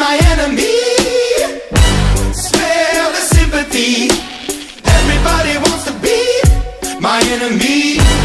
my enemy. Smell the sympathy. Everybody wants to be my enemy.